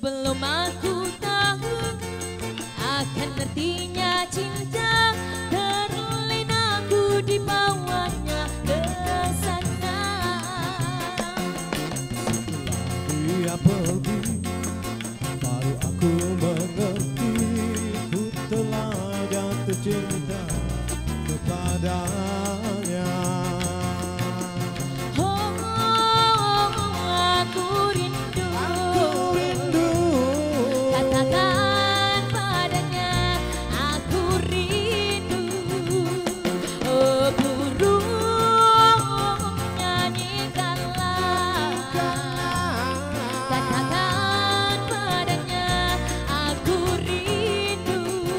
Sebelum aku tahu akan artinya cinta, terlena aku dibawanya ke sana. Dia pergi, baru aku mengerti, ku telah jatuh cinta kepadanya. Aku rindu, katakan padanya aku rindu. Oh burung nyanyikanlah, katakan padanya aku rindu.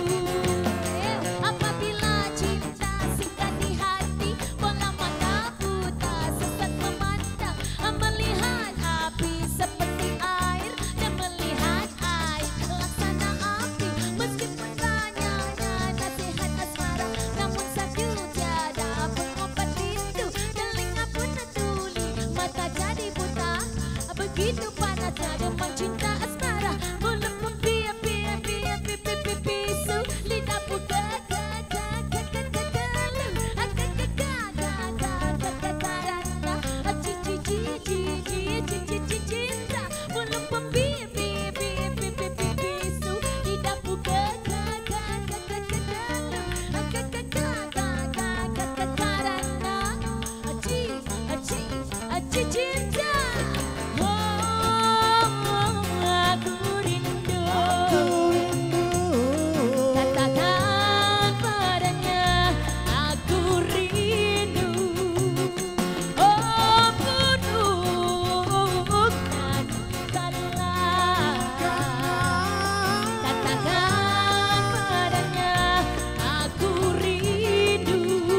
Apabila cinta singgah di hati, bola mata buta sesat memandang, melihat api seperti air dan melihat air laksana api. Meskipun banyaknya nasihat asmara, namun satu tiada pengobat rindu. Telinga pun tuli, mata jadi buta, begitu panasnya demam cinta asmara. Mulut pun bisu, lidah pun cinta. Mulut pun bisu, lidah pun cinta. Aku rindu, katakan padanya aku rindu. Oh burung nyanyikanlah, katakan padanya aku rindu.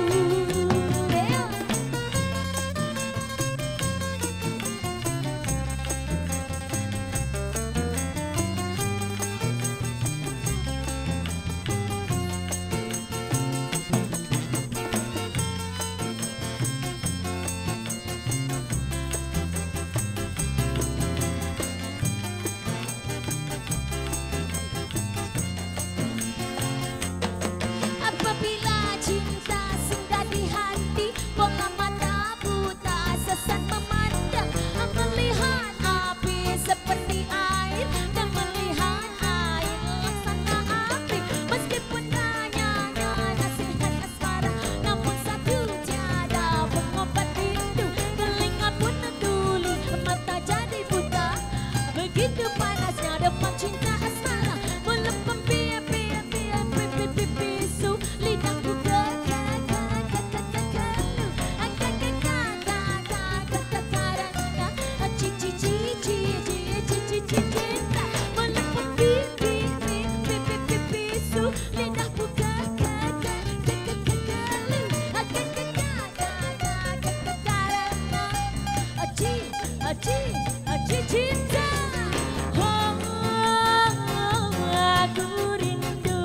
Apabila cinta singgah di hati, bola mata buta sesat memandang, melihat api seperti air dan melihat air laksana api. Meskipun banyaknya nasihat asmara, namun satu tiada pengobat rindu. Telinga pun tuli, mata jadi buta, begitu panasnya demam cinta asmara. Mulut pun bisu, lidah pun cinta. Mulut pun bisu, lidah pun cinta. Aku rindu,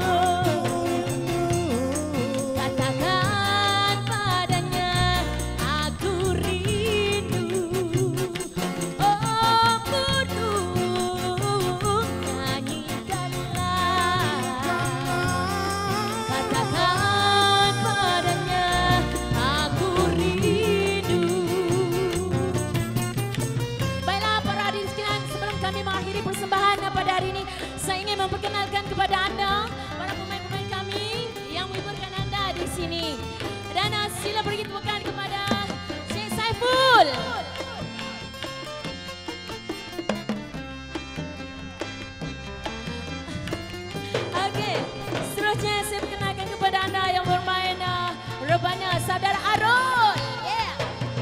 katakan padanya aku rindu. Oh burung nyanyikanlah, katakan padanya aku rindu. Baiklah para hadirin sekalian, sebelum kami mengakhiri persembahan pada hari ini, saya ingin memperkenalkan kepada anda para pemain-pemain kami yang menghiburkan anda di sini. Dan sila beri tepukan kepada Syekh Saiful. Okey, seterusnya saya perkenalkan kepada anda yang bermain rupanya Saudara Arul. Yeah.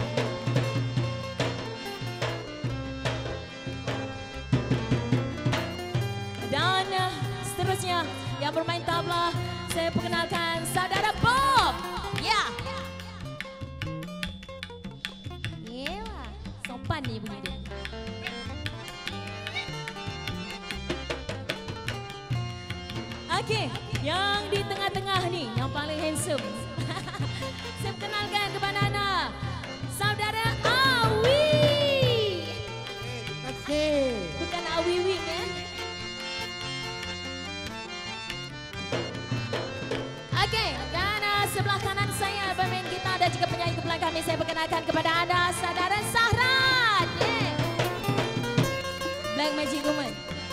Dan seterusnya yang bermain tabla, saya perkenalkan Saudara Bob. Ya. Yelah, sopan nih bunyi dia. Okey, yang di tengah-tengah nih, yang paling handsome. Saya perkenalkan kepada anda, Saudara Awi. Oke. Bukan Awi Wing ya. dipersembahkan kepada anda saudara Sahran. Yeah. Black Magic Woman.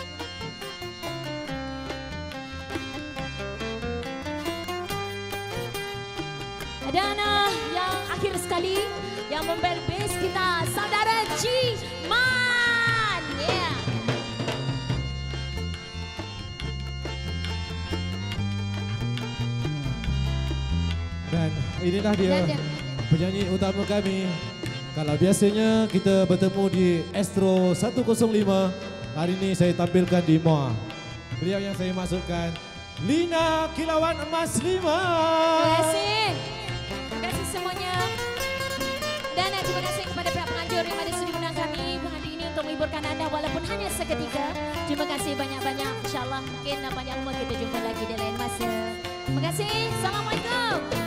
Dan yang akhir sekali yang memberi bass kita saudara G-Man. Yeah. Dan inilah dia penyanyi utama kami. Kalau biasanya kita bertemu di Astro 105, hari ini saya tampilkan di MOA. Beliau yang saya maksudkan, Lina Kilauan Emas 5. Terima kasih. Terima kasih semuanya. Dan terima kasih kepada pihak penganjur yang ada sudi menang kami hari ini untuk menghiburkan anda walaupun hanya seketika. Terima kasih banyak-banyak. InsyaAllah mungkin panjang umur kita jumpa lagi di lain masa. Terima kasih. Assalamualaikum.